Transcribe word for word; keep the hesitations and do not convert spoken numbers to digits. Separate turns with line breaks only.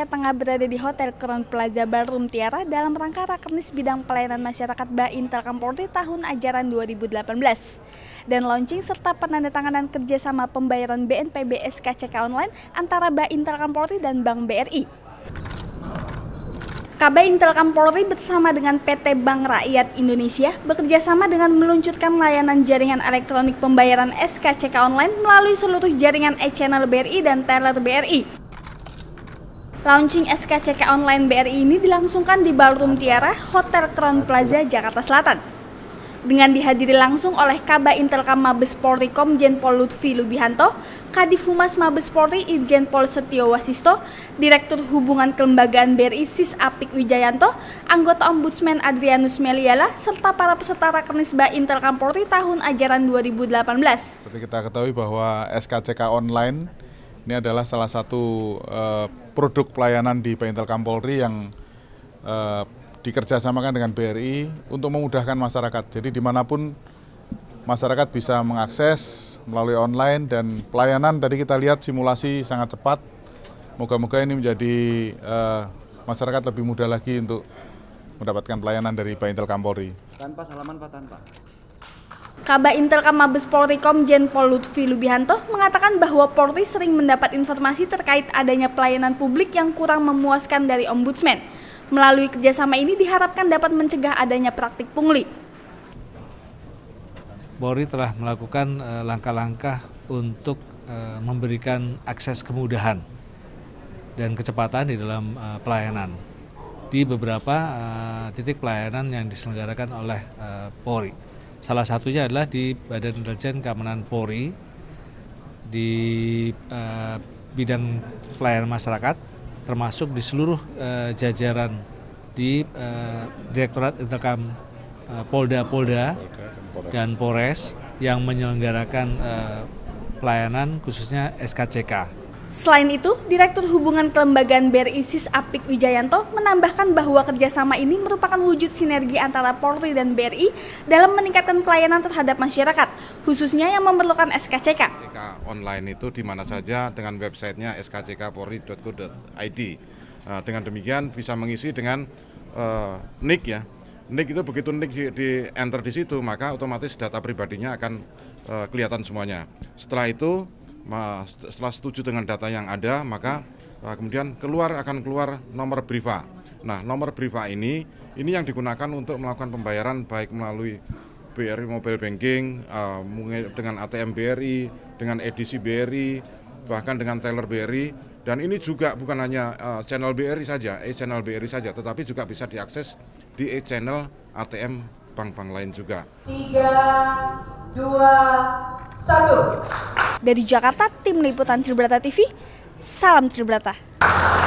saya tengah berada di Hotel Crown Plaza Ballroom Tiara dalam rangka Rakernis Bidang Pelayanan Masyarakat Baintelkam Polri tahun ajaran dua ribu delapan belas dan launching serta penandatanganan kerjasama pembayaran B N P B S K C K online antara Baintelkam Polri dan Bank B R I. Baintelkam Polri bersama dengan P T Bank Rakyat Indonesia bekerjasama dengan meluncurkan layanan jaringan elektronik pembayaran S K C K online melalui seluruh jaringan e-channel B R I dan teller B R I. Launching S K C K online B R I ini dilangsungkan di Ballroom Tiara, Hotel Crown Plaza, Jakarta Selatan. Dengan dihadiri langsung oleh Baintelkam Mabes Polri Komjen Pol Lutfi Lubihanto, Kadif Humas Mabes Polri Irjen Pol Setio Wasisto, Direktur Hubungan Kelembagaan B R I Sis Apik Wijayanto, anggota Ombudsman Adrianus Meliala, serta para peserta Rakernis Baintelkam Polri tahun ajaran dua ribu delapan belas.
Seperti kita ketahui bahwa S K C K online ini adalah salah satu uh, produk pelayanan di Baintelkam Polri yang uh, dikerjasamakan dengan B R I untuk memudahkan masyarakat. Jadi dimanapun masyarakat bisa mengakses melalui online dan pelayanan tadi kita lihat simulasi sangat cepat. Moga-moga ini menjadi uh, masyarakat lebih mudah lagi untuk mendapatkan pelayanan dari Baintelkam Polri.
Tanpa salaman Pak tanpa.
Baintelkam Mabes Polri Komjen Pol Lutfi Lubihanto mengatakan bahwa Polri sering mendapat informasi terkait adanya pelayanan publik yang kurang memuaskan dari Ombudsman. Melalui kerjasama ini diharapkan dapat mencegah adanya praktik pungli.
Polri telah melakukan langkah-langkah untuk uh, memberikan akses kemudahan dan kecepatan di dalam uh, pelayanan di beberapa uh, titik pelayanan yang diselenggarakan oleh uh, Polri. Salah satunya adalah di Badan Intelijen Keamanan Polri di uh, bidang pelayanan masyarakat, termasuk di seluruh uh, jajaran di uh, Direktorat Intelkam uh, Polda-Polda dan Polres yang menyelenggarakan uh, pelayanan khususnya S K C K.
Selain itu, Direktur Hubungan Kelembagaan B R I Sis Apik Wijayanto menambahkan bahwa kerjasama ini merupakan wujud sinergi antara Polri dan B R I dalam meningkatkan pelayanan terhadap masyarakat, khususnya yang memerlukan S K C K.
S K C K online itu di mana saja dengan websitenya s k c k polri dot go dot i d. Uh, dengan demikian bisa mengisi dengan uh, nik ya. Nik itu begitu nik di, di enter di situ maka otomatis data pribadinya akan uh, kelihatan semuanya. Setelah itu setelah setuju dengan data yang ada, maka uh, kemudian keluar akan keluar nomor Briva. Nah, nomor Briva ini ini yang digunakan untuk melakukan pembayaran baik melalui B R I Mobile Banking, uh, dengan A T M B R I, dengan edisi B R I, bahkan dengan teller B R I. Dan ini juga bukan hanya uh, channel B R I saja, e-channel B R I saja, tetapi juga bisa diakses di e-channel A T M bank-bank lain juga.
tiga, dua, satu.
Dari Jakarta, Tim Liputan Tribrata T V, salam Tribrata.